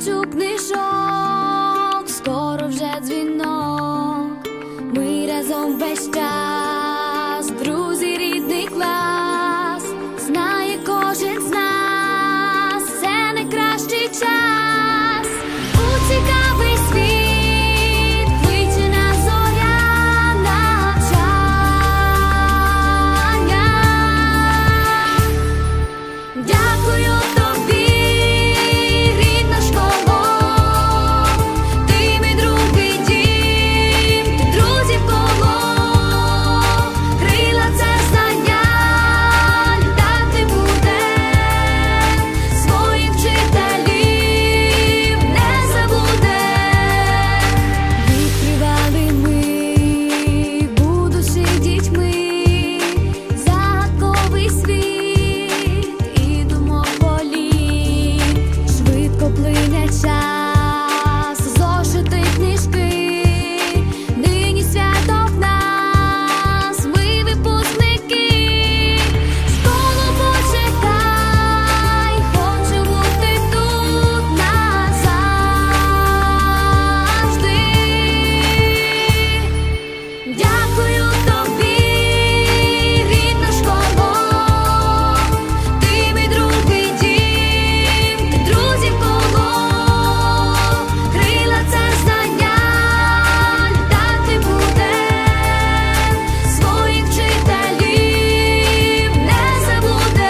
кучу книжок, скоро вже дзвінок. Ми разом весь час, друзі, рідний клас. Знає кожен з нас, це найкращий час. У цікавий світ кличе нас зоря навчання. Дякую тобі, рідна школа. Ти мій другий дім, ти друзів коло. Крила це знання, літати буде. Своїх вчителів не забуде. Відкривали ми, будучи дітьми, загадковий світ і думок політ. Швидко плине час, зошити книжки. Нині свято в нас, ми випускники. Школу почекай, хочу бути тут назавжди. Дякую тобі, рідна школа. Ти мій другий дім, ти друзів коло. Крила це знання, літати буде. Своїх вчителів не забуде.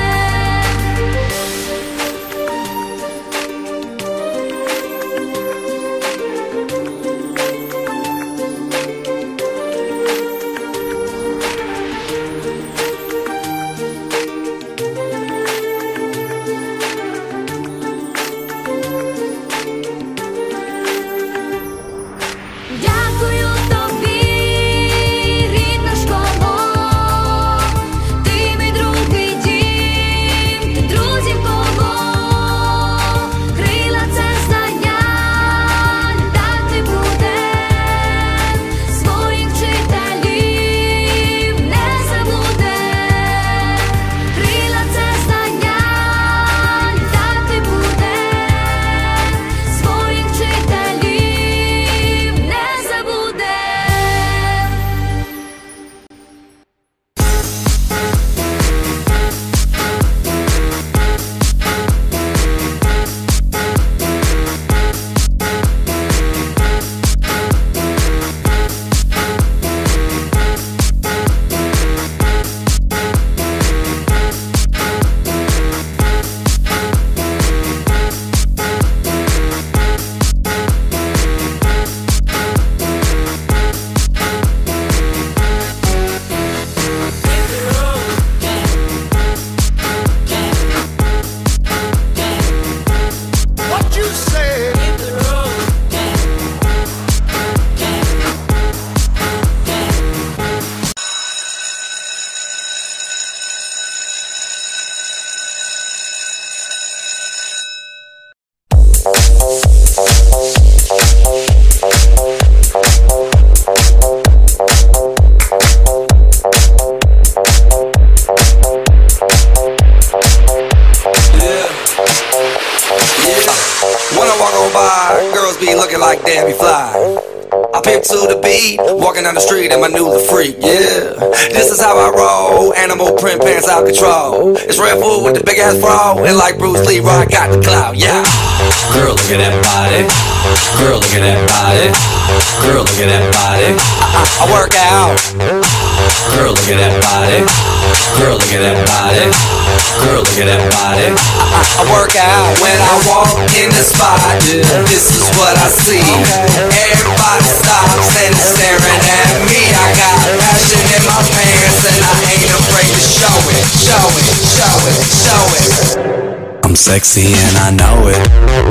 Дякую тобі, рідна школа. Ти мій другий дім, ти друзів коло. Крила це знання, літати буде. Своїх вчителів не забуде. Крила це знання, літати буде. Своїх вчителів не забуде. What you said? When I walk on by, girls be looking like Debbie Fly. I pimp to the beat, walking down the street and my new the freak, yeah. This is how I roll, animal print pants out control. It's Red Bull with the big ass bra, and like Bruce Lee, I got the clout, yeah. Girl, look at that body. Girl, look at that body. Girl, look at that body. I work out. Girl, look at that body. Girl, look at that body. Girl, look at that body. I work out when I walk in the spot. This is what I see. Everybody stops and is staring at me. I got passion in my pants and I ain't afraid to show it. Show it, show it, show it. I'm sexy and I know it.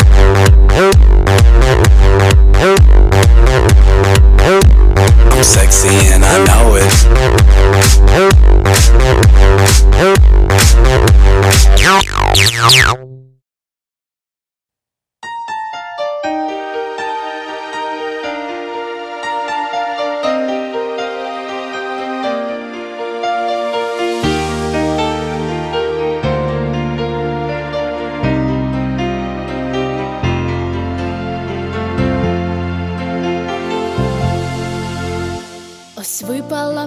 I'm sexy and I know it.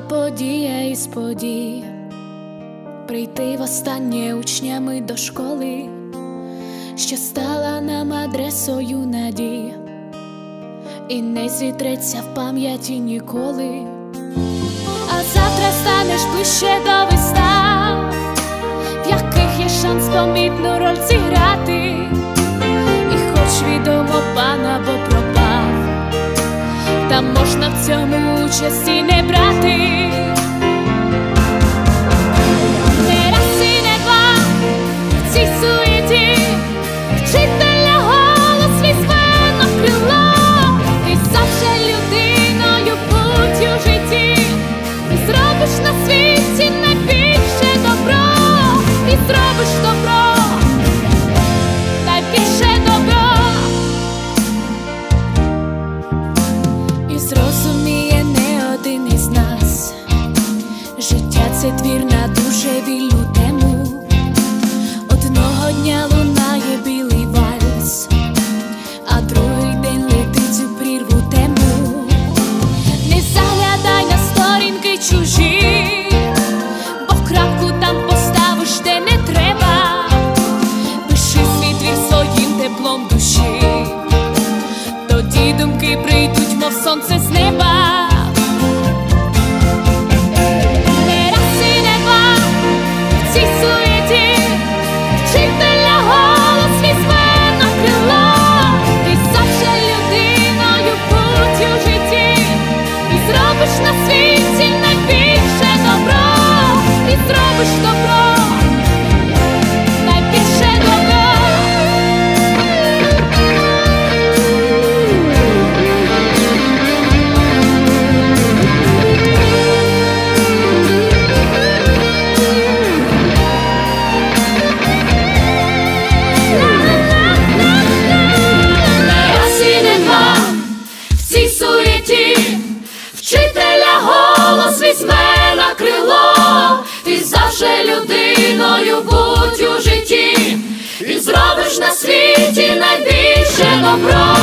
подія із подій, прийти востаннє учнями до школи, що стала нам адресою надії, і не зітреться в пам'яті ніколи. А завтра станеш ближче до вистав, в яких є шанс помітну роль зіграти, і хоч відомо пана або пропав, та можна в цьому участі не брати. Не раз і не два в цій суєті вчителя голос візьме на крило. Ти завжди людиною будь у житті, ти зробиш на світі найбільше добро, ти зробиш добро, найбільше добро. І зрозуміє не один із нас, життя це твір на дуже вільну тему. Одного дня лунає білий вальс, а другий день летить у прірву тему. Не заглядай на сторінки чужі, бо крапку там поставиш, де не треба. Пиши свій твір своїм теплом душі, тоді думки прийдуть, мов сонце з неба. Не раз і не два в цій суєті вчителя голос візьме на крило. Ти завжди людиною будь у житті, ти зробиш на світі найбільше добро, ти зробиш добро, найбільше добро. Не раз і не два в цій суєті вчителя голос візьме на крило. Ти завжди людиною будь у житті, і зробиш на світі найбільше добро.